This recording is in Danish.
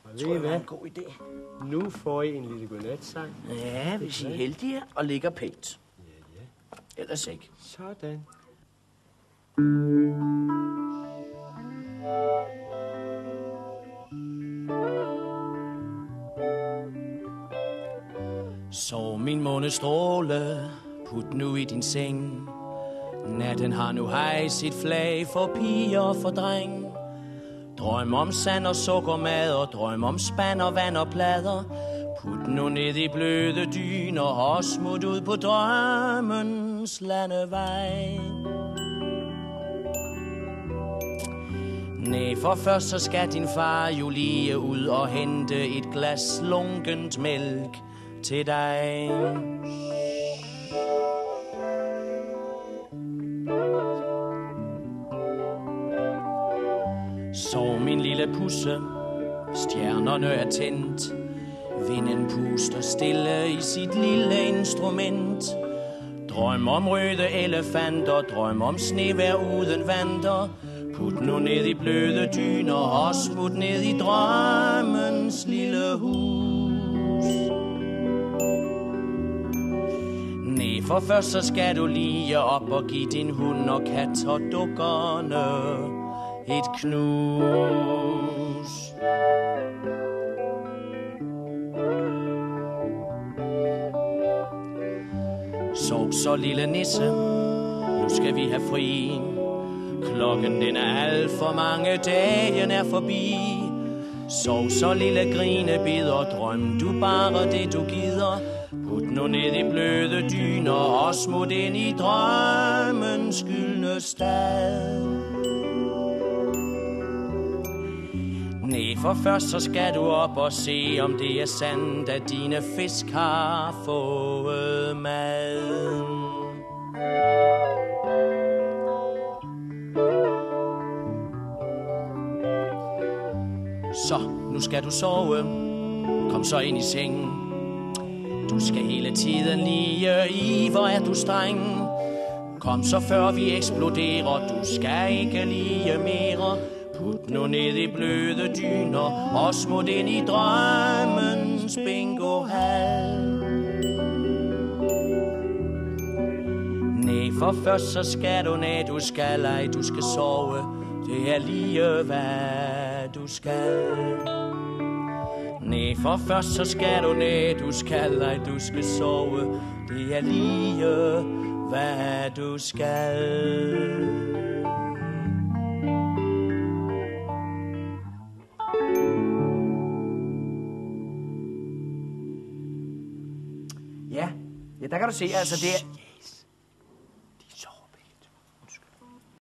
Og ved I hvad? En god idé. Nu får I en lille godnatsang. Ja, hvis I er heldige og ligger pænt. Ja. Ellers ikke. Sådan. Sov min månestråle, put nu i din seng. Natten har nu hejst sit flag for piger og for dreng. Drøm om sand og sukkermad og drøm om spand og vand og plader. Put nu ned i bløde dyner og smut ud på drømmens landevej. Næh, for først så skal din far jo lige ud og hente et glas lunkent mælk til dig. Sov min lille pusse, stjernerne er tændt. Vinden puster stille i sit lille instrument. Drøm om røde elefanter, drøm om snevejr uden vanter. Put nu ned i bløde dyner og smut ned i drømmens lille hus. Næh, for først så skal du lige op og give din hund og kat og dukkerne et knus. Sov så, lille nisse, nu skal vi have fri. Klokken den er alt for mange, dagen er forbi. Sov så, lille grinebider, drøm du bare det du gider. Put nu ned i bløde dyner og smut ind i drømmens gyldne stad. Næh, for først så skal du op og se, om det er sandt, at dine fisk har fået mad. Så, nu skal du sove. Kom så ind i sengen. Du skal hele tiden lige i, hvor er du streng. Kom så før vi eksploderer, du skal ikke lige mere. Put nu ned i bløde dyner og smut ind i drømmens bingohal. Næh, for først så skal du ned, du skal ej, du skal sove. Det er lige hvad du skal. Næh, for først så skal du ned, du skal ej, du skal sove. Det er lige hvad du skal. Ja, der kan du se, altså det er...